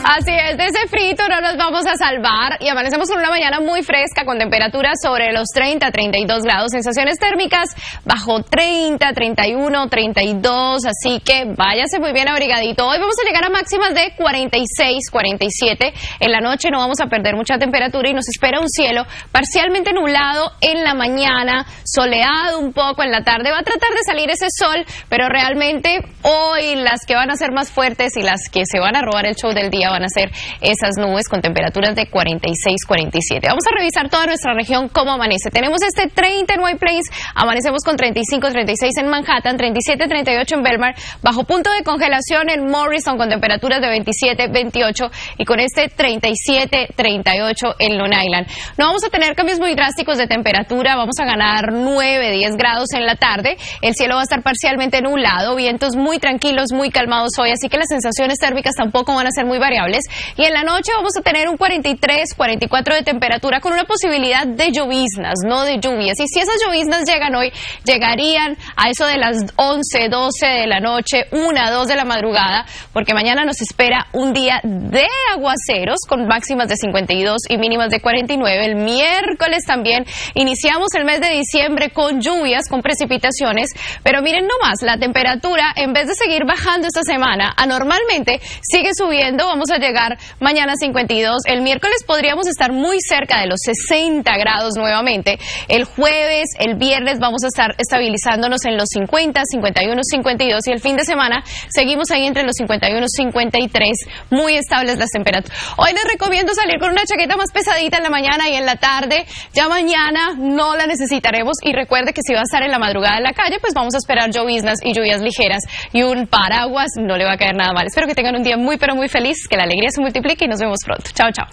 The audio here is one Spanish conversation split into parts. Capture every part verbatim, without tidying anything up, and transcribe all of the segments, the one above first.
Así es, de ese frito no nos vamos a salvar y amanecemos con una mañana muy fresca con temperaturas sobre los treinta, treinta y dos grados, sensaciones térmicas bajo treinta, treinta y uno, treinta y dos, así que váyase muy bien abrigadito. Hoy vamos a llegar a máximas de cuarenta y seis, cuarenta y siete, en la noche no vamos a perder mucha temperatura y nos espera un cielo parcialmente nublado en la mañana, soleado un poco en la tarde, va a tratar de salir ese sol, pero realmente hoy las que van a ser más fuertes y las que se van a robar el show del día van a ser esas nubes con temperaturas de cuarenta y seis, cuarenta y siete. Vamos a revisar toda nuestra región cómo amanece. Tenemos este treinta en White Plains, amanecemos con treinta y cinco, treinta y seis en Manhattan, treinta y siete, treinta y ocho en Belmar, bajo punto de congelación en Morrison con temperaturas de veintisiete, veintiocho y con este treinta y siete, treinta y ocho en Long Island. No vamos a tener cambios muy drásticos de temperatura, vamos a ganar nueve, diez grados en la tarde, el cielo va a estar parcialmente nublado, vientos muy tranquilos, muy calmados hoy, así que las sensaciones térmicas tampoco van a ser muy variables y en la noche vamos a tener un cuarenta y tres, cuarenta y cuatro de temperatura con una posibilidad de lloviznas, no de lluvias, y si esas lloviznas llegan hoy, llegarían a eso de las once, doce de la noche, una, dos de la madrugada, porque mañana nos espera un día de aguaceros con máximas de cincuenta y dos y mínimas de cuarenta y nueve. El miércoles también iniciamos el mes de diciembre con lluvias, con precipitaciones, pero miren nomás, la temperatura en vez de seguir bajando esta semana, anormalmente sigue subiendo, vamos a llegar mañana a cincuenta y dos, el miércoles podríamos estar muy cerca de los sesenta grados nuevamente, el jueves, el viernes vamos a estar estabilizándonos en los cincuenta, cincuenta y uno, cincuenta y dos y el fin de semana seguimos ahí entre los cincuenta y uno, cincuenta y tres, muy estables las temperaturas. Hoy les recomiendo salir con una chaqueta más pesadita en la mañana y en la tarde, ya mañana no la necesitaremos y recuerde que si va a estar en la madrugada en la calle, pues vamos a esperar lloviznas y lluvias ligeras y un paraguas no le va a caer nada mal. Espero que tengan un día muy pero muy feliz, que la alegría se multiplique y nos vemos pronto. Chao, chao.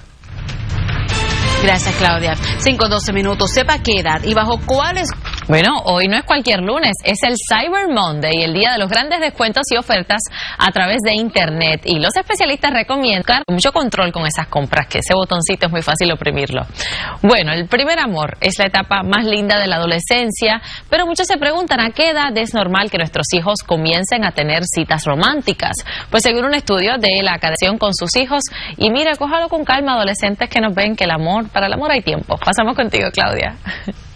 Gracias, Claudia. cinco, doce minutos. Sepa qué edad y bajo cuáles... Bueno, hoy no es cualquier lunes, es el Cyber Monday, el día de los grandes descuentos y ofertas a través de Internet. Y los especialistas recomiendan mucho control con esas compras, que ese botoncito es muy fácil oprimirlo. Bueno, el primer amor es la etapa más linda de la adolescencia, pero muchos se preguntan a qué edad es normal que nuestros hijos comiencen a tener citas románticas. Pues según un estudio de la Academia con sus hijos, y mira, cójalo con calma, adolescentes que nos ven que el amor, para el amor hay tiempo. Pasamos contigo, Claudia.